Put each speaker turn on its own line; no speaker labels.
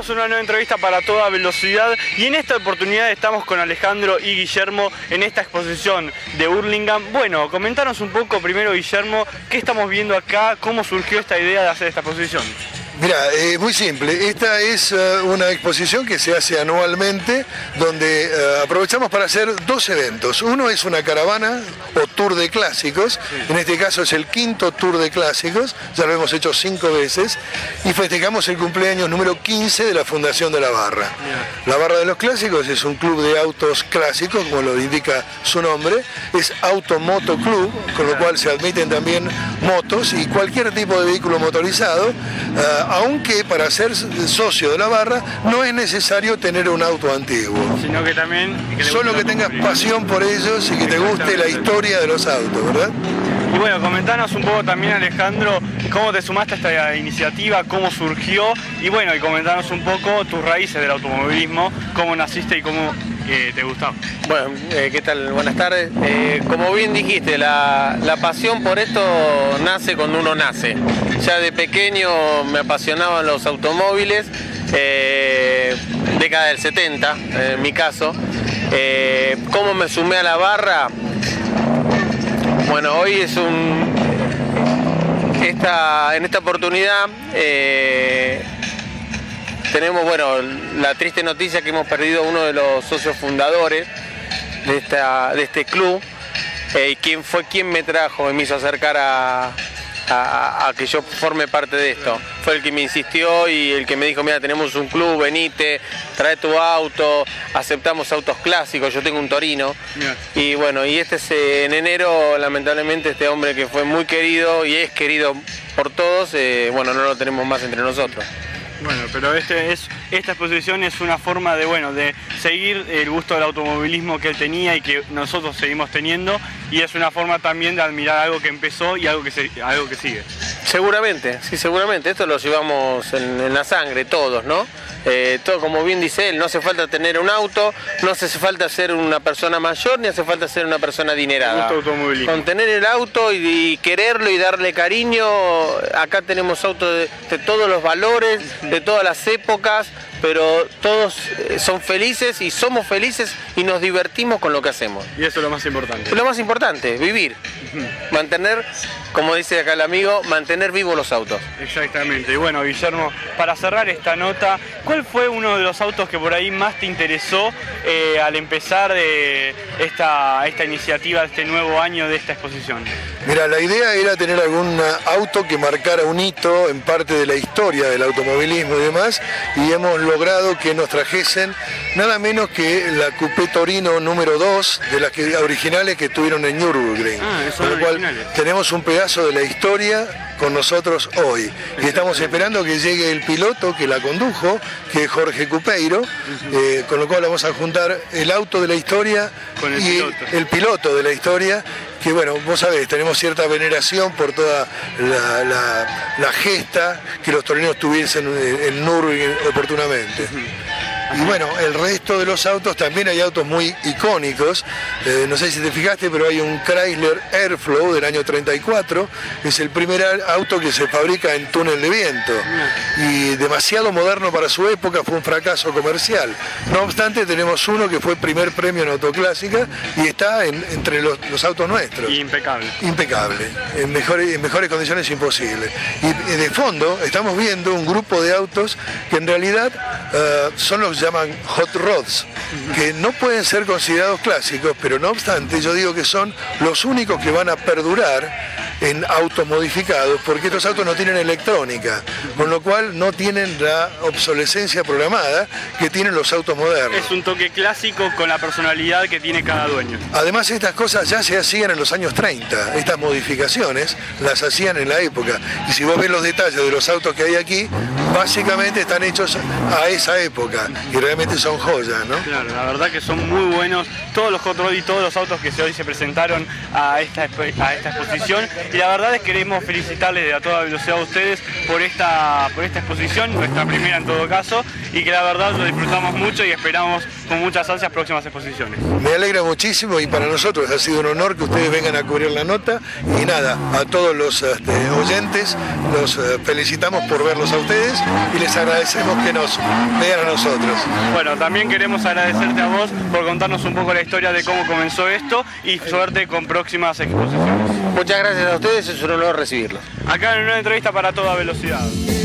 Seguimos una nueva entrevista para Toda Velocidad y en esta oportunidad estamos con Alejandro y Guillermo en esta exposición de Hurlingham. Bueno, comentanos un poco primero, Guillermo, qué estamos viendo acá, cómo surgió esta idea de hacer esta exposición.
Mira, muy simple, esta es una exposición que se hace anualmente donde aprovechamos para hacer dos eventos. Uno es una caravana o tour de clásicos, en este caso es el quinto tour de clásicos, ya lo hemos hecho 5 veces, y festejamos el cumpleaños número 15 de la Fundación de la Barra. La Barra de los Clásicos es un club de autos clásicos, como lo indica su nombre, es Automoto Club, con lo cual se admiten también motos y cualquier tipo de vehículo motorizado, aunque para ser socio de la barra no es necesario tener un auto antiguo.
Sino que también...
Solo que tengas pasión por ellos y que te guste la historia de los autos, ¿verdad?
Y bueno, comentanos un poco también, Alejandro, cómo te sumaste a esta iniciativa, cómo surgió, y bueno, y comentanos un poco tus raíces del automovilismo, cómo naciste y cómo te gustaba.
Bueno, ¿qué tal? Buenas tardes. Como bien dijiste, la pasión por esto nace cuando uno nace. Ya de pequeño me apasionaban los automóviles, década del 70 en mi caso. ¿Cómo me sumé a la barra? Bueno, hoy es en esta oportunidad tenemos, bueno, la triste noticia que hemos perdido uno de los socios fundadores de este club, quien me trajo y me hizo acercar a que yo forme parte de esto. Fue el que me insistió y el que me dijo, mira, tenemos un club, venite, trae tu auto, aceptamos autos clásicos, yo tengo un Torino. Y bueno, y en enero, lamentablemente, este hombre que fue muy querido y es querido por todos, bueno, no lo tenemos más entre nosotros.
Bueno, pero esta exposición es una forma de seguir el gusto del automovilismo que él tenía y que nosotros seguimos teniendo, y es una forma también de admirar algo que empezó y algo que sigue.
Seguramente, sí, seguramente. Esto lo llevamos en la sangre todos, ¿no? Todo, como bien dice él, no hace falta tener un auto, no hace falta ser una persona mayor, ni hace falta ser una persona adinerada. Con tener el auto y quererlo y darle cariño, acá tenemos autos de todos los valores, de todas las épocas, pero todos son felices y somos felices y nos divertimos con lo que hacemos.
Y eso es lo más importante.
Lo más importante, vivir. Mantener, como dice acá el amigo, mantener vivos los autos.
Exactamente. Y bueno, Guillermo, para cerrar esta nota, ¿cuál fue uno de los autos que por ahí más te interesó al empezar esta iniciativa, este nuevo año de esta exposición?
Mira, la idea era tener algún auto que marcara un hito en parte de la historia del automovilismo y demás, y hemos logrado que nos trajesen nada menos que la Coupé Torino número 2 de las originales que estuvieron en Nürburgring. Con lo cual tenemos un pedazo de la historia con nosotros hoy. Y estamos esperando que llegue el piloto que la condujo, que es Jorge Cupeiro, con lo cual vamos a juntar el auto de la historia con el piloto de la historia, que bueno, vos sabés, tenemos cierta veneración por toda la gesta que los torinos tuviesen en Nürburgring oportunamente. Y bueno, el resto de los autos, también hay autos muy icónicos. No sé si te fijaste, pero hay un Chrysler Airflow del año 34. Es el primer auto que se fabrica en túnel de viento. Y demasiado moderno para su época, fue un fracaso comercial. No obstante, tenemos uno que fue primer premio en Autoclásica y está entre los autos nuestros.
Y impecable.
Impecable. En mejores condiciones imposible. Y de fondo estamos viendo un grupo de autos que en realidad son los que llaman hot rods, que no pueden ser considerados clásicos, pero no obstante yo digo que son los únicos que van a perdurar en autos modificados, porque estos autos no tienen electrónica, con lo cual no tienen la obsolescencia programada que tienen los autos modernos.
Es un toque clásico con la personalidad que tiene cada dueño.
Además, estas cosas ya se hacían en los años 30, estas modificaciones las hacían en la época, y si vos ves los detalles de los autos que hay aquí, básicamente están hechos a esa época, y realmente son joyas, ¿no?
Claro, la verdad que son muy buenos todos los hot rod y todos los autos que hoy se presentaron a esta exposición. y la verdad es que queremos felicitarles a toda velocidad a ustedes por esta exposición, nuestra primera en todo caso, y que la verdad lo disfrutamos mucho y esperamos con muchas ansias próximas exposiciones.
Me alegra muchísimo y para nosotros ha sido un honor que ustedes vengan a cubrir la nota y nada, a todos los oyentes los felicitamos por verlos a ustedes y les agradecemos que nos vean a nosotros.
Bueno, también queremos agradecerte a vos por contarnos un poco la historia de cómo comenzó esto y suerte con próximas exposiciones.
Muchas gracias a ustedes, es un honor recibirlos.
Acá en una entrevista para Toda Velocidad.